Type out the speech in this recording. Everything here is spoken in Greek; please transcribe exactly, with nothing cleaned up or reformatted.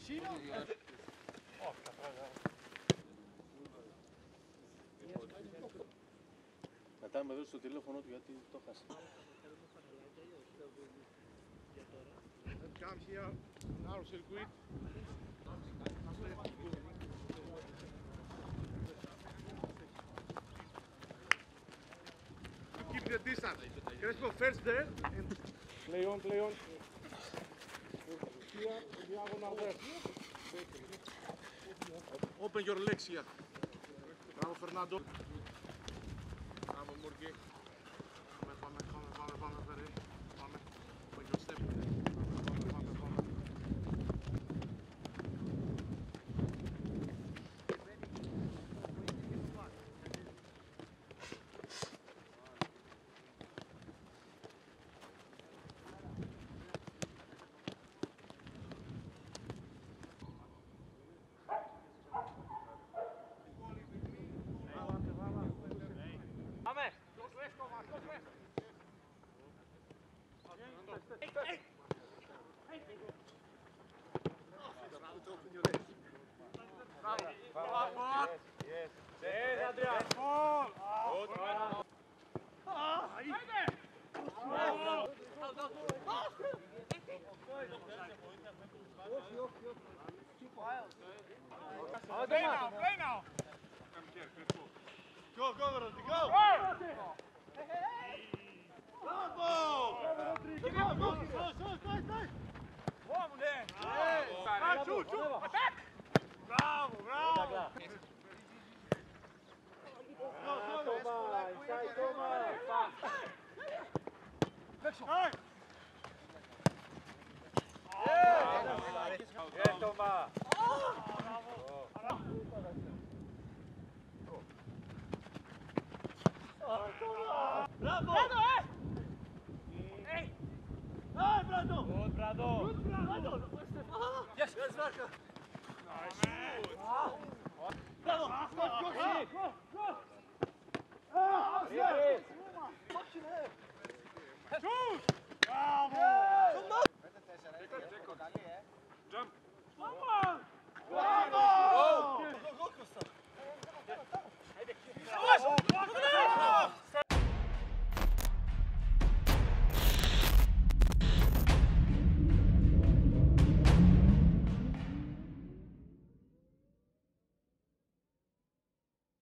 Vicino? Porca troia. Μετά με δώσει το τηλέφωνο του γιατί το χάσα. Come here, narrow circuit. Keep the distance. Crespo first there. And play on, play on. Here, diagonal there. Open your legs here. Bravo, Fernando. Bravo, Murgi. Πάμε, πάμε, πάμε, πάμε, πάμε, πάμε. Πάμε. Open your step. Πάμε, πάμε, πάμε. Play now, play now! Come here, let's go. Go, go, Rodri, go! Bravo! Go, go, go, stai, stai! Uomo, dai! Giù, giù, attack! Bravo, bravo! Go, go, go! Sai, Thomas! Hey! Yes, Thomas! Bravo! Bravo, eh! Hey! Ah, Brado! Good, Brado! Good, Brado! Yes, yes, Marco! Nice! Bravo! Go, go, go! Go! Ah, yes! Shoot! Bravo! Come on! Jump! Come on!